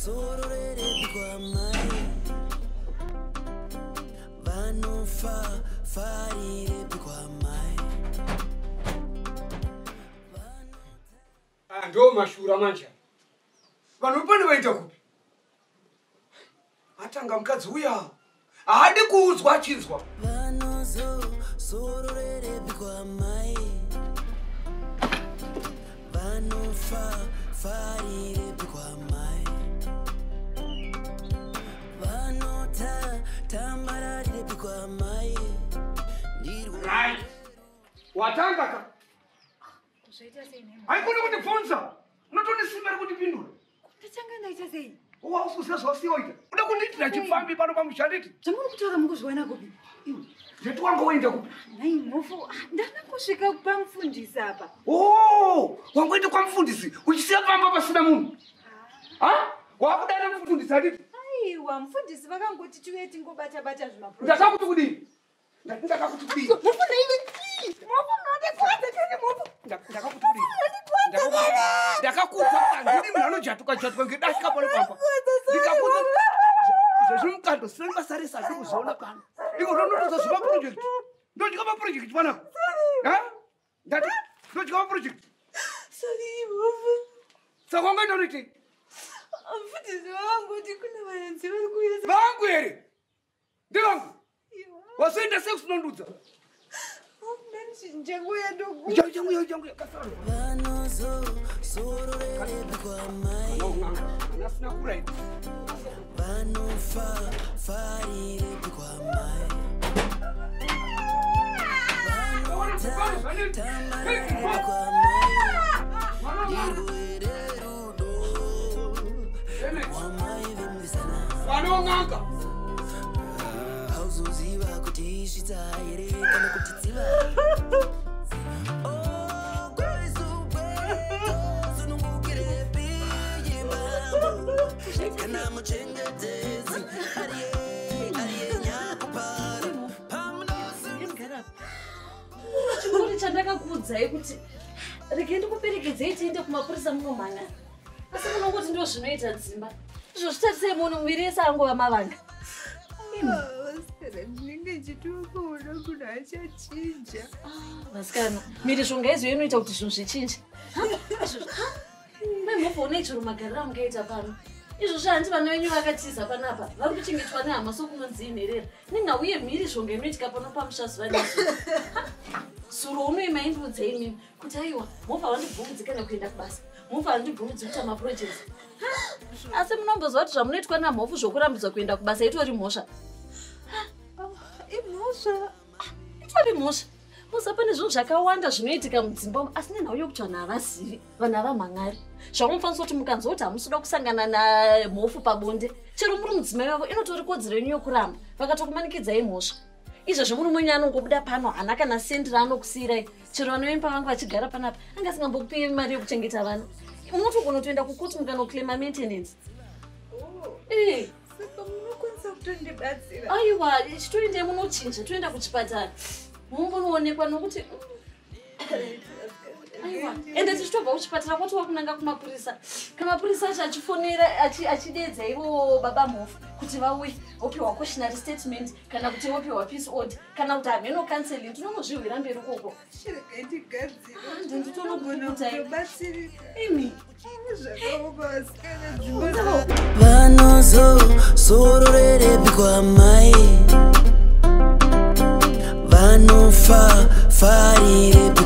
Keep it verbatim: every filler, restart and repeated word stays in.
Ando mashura manje. Vanhu pane vaita kupi? Atanga mukadzi uya. Haadi kuudzwa achinzwa. Vanozo sororere bikwa mai. Vanofa farire bikwa mai. Vanota tambarare bikwa mai. Right. Watanga ka. Hai kuni kuti pfonza. Unotoni simba kuti pindura. Tachanga ndaita sei? Wa ususa zvasiyoita. Uda kunitira chifambi pano pamushanditi. Zvamuri kutaura mukuzviona kupi? Iwe. Zetu wangu waenda kupi? Nai mufu. Ndana kusvika pamufundisi apa. Oh, wangoenda kwamufundisi. Uchisiya pamba pasina munhu. Ha? Wakudana mufundisi aditi? Aiwa, mufundisi vakangoti tiwe tingobata bata zvimapro. Ndakakuti kudini? Ndakakuti kudini? Mufu naiwe. Mufu node kwata tene mufu. Ndakakuti kudini? Ndakakupa ndiri munhu anojatuka jatuka ngedashika pano papa. Ndikakupa zvazvimukando sina basarisa zviri kuzoona pano. Iko zvonotoza zvipa project. Ndodya pa project panapa. Ha? Ndati ndodya pa project. Sorry mufu. Saka wangaita kuti? Mufundisi vakangoti kuna vaenzi vari kuuya. Vangu here. Ndivangu. Wasoenda sex nondudza. Jangu ya dogo. Jangu jangu ya jangu ya kasaro. Vanozo sororere bikwa mai. Nasina kurai. Vanofa farire bikwa mai. Vanota tambarare bikwa mai. Dirwere rudo. Wa mai vimbisana. Vanonganga. Hauzoziva kuti ishita here kana kuti tsiva. Chikuru chandakakuudzai kuti rege ndikuperekedzei tiende kumapurisa munomhanya. Asi munongoti ndo zvinoita dzimba. Zvozvitarisei munhu muviri yese angova mavanga. Ndinenge ndichitokuona kuti achachinja. Vasikana, mhirizhonga izvo inoita kuti zvinhu zvichinje. Memufoona ichiro magariro amukaita pano. Izvozvo handi vana venyu vakatiza panapa. Vari kuchengetwa nehama sokunonzi inherera. Ningauye mhirizhonga inoitika pano pamushazuva nezuva. Suro unoima indiudzei mimi kuti aiwa movha vandibvumidzi kana kuenda kubasa. Movha vandibvumidzi kuita mapurojekts. Asi munomboziva kuti zvamunoitwa namhofu zvokurambidzwa kuenda kubasa itori mhosva. Imhosva. Itori mhosva. Musa pane zvinhu zvakawanda zvinoitika mudzimba asi nenhauye kuti vanhu havazivi, vanhu havamhangari. Zvamunofanisa kuti mukanzwa kuti hamusida kusangana namhofu pabonde, chero muri mudzimai wavo inotori kodzero yenyu yokuramba, vakatokumanikidzai mhosva. Izvozvo muri mwenyu anongobuda pano hana kana sendi raanokusiyirai, chero vanoimba vangu vachigara panapa angasingambokupiwi mari yokuchengeta vana. Munotogona kutoenda kukoti mukanoklema maintenance. Eh. Saka munokwanisa kutondibatsira. Aiwa, chitoendei munochinja, toenda kuchipatara. Mumbonoonekwa nokuti aiwa, ende tichitobva kuchipatara kwatova kunanga kumapurisa. Kamapurisa acho achifonera achidedza ivo baba mhofu kuti vauye wopiwa cautionary statement kana kuti wopiwa peace order kana kuti hameno counseling tinongozvihwira mberi koko. Imi vanozo sororere bikwa mai. Vanofa farire